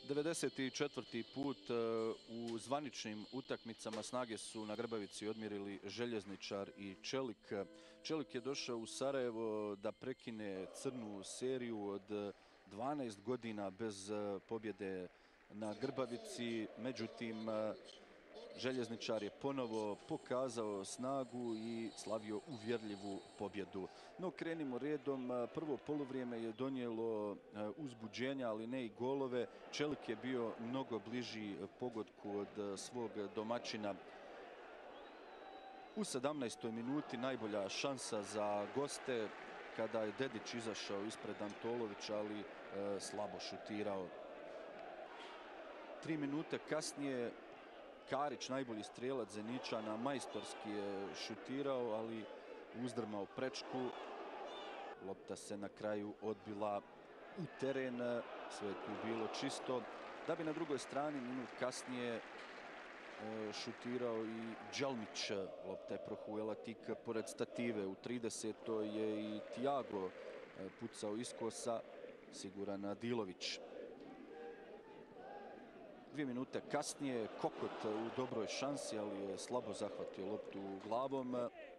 94. put u zvaničnim utakmicama snage su na Grbavici odmjerili Željezničar i Čelik. Čelik je došao u Sarajevo da prekine crnu seriju od 12 godina bez pobjede na Grbavici. Međutim, Željezničar je ponovo pokazao snagu i slavio uvjerljivu pobjedu. No, krenimo redom. Prvo poluvrijeme je donijelo uzbuđenja, ali ne i golove. Čelik je bio mnogo bliži pogodku od svog domaćina. U 17. minuti najbolja šansa za goste kada je Dedić izašao ispred Antolovića, ali slabo šutirao. 3 minute kasnije Karić, najbolji strijelac Zeničana, majstorski je šutirao, ali uzdrmao prečku. Lopta se na kraju odbila u teren, sve je tu bilo čisto. Da bi na drugoj strani minut kasnije šutirao i Đelmić. Lopta je prohujela tik pored stative. U 30. je i Tiago pucao iskosa, siguran Dilović. 2 minute kasnije Kokot u dobroj šansi, ali je slabo zahvatio loptu glavom.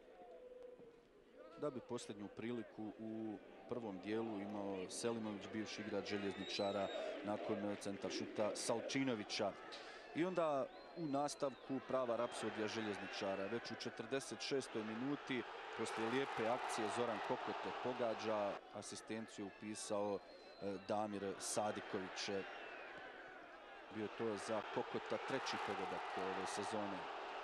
Da bi posljednju priliku u prvom dijelu imao Selimović, bivši igrač Željezničara, nakon centar šuta Salčinovića. I onda u nastavku prava rapsodija Željezničara. Već u 46. minuti, poslije lijepe akcije, Zoran Kokot pogađa, asistenciju upisao Damir Sadiković. Bio to za Kokota treći pogodak ove sezone.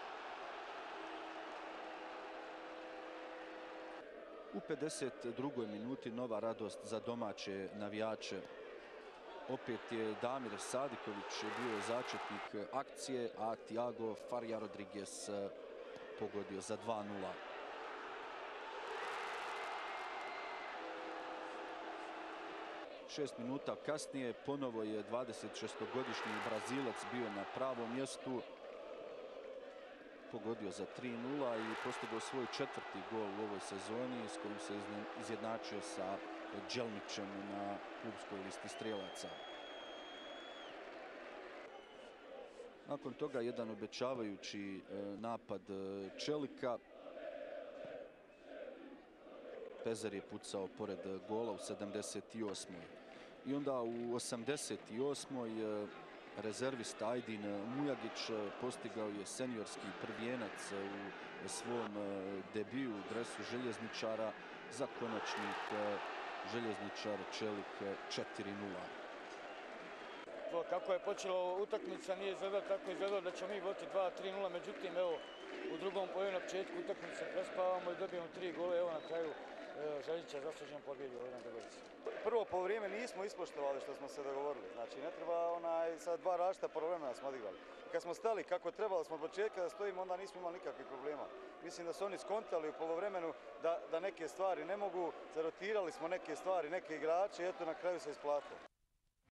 U 52. minuti nova radost za domaće navijače. Opet je Damir Sadiković bio začetnik akcije, a Tiago Faria Rodriguez pogodio za 2:0. Šest minuta kasnije ponovo je 26-godišnji Brazilac bio na pravom mjestu. Pogodio za 3:0 i postigao svoj 4. gol u ovoj sezoni, s kojim se izjednačio sa Đelmićem na klubskoj listi strijelaca. Nakon toga jedan obećavajući napad Čelika. Pezer je pucao pored gola u 78. I onda u 88. rezervista Ajdin Mujagić postigao je seniorski prvijenac u svom debiju u dresu Željezničara za konačnik Željezničar Čelik 4:0. Kako je počela utakmica nije izgledalo tako, izgledalo da ćemo mi voditi 2-3:0, međutim evo u drugom polovremenu na početku utakmice prespavamo i dobijemo 3 gole, evo na kraju Željezničar zaslužen pobjedi ovdje na Grbavici. Prvo polovreme nismo ispoštovali što smo se dogovorili, znači ne treba sad 2 različita polovremena smo odigrali. Kad smo stali kako trebali smo od početka da stojimo, onda nismo imali nikakvih problema. Mislim da su oni skontali u polovremenu da neke stvari ne mogu, zarotirali smo neke stvari, neke igrače i eto na kraju se isplatilo.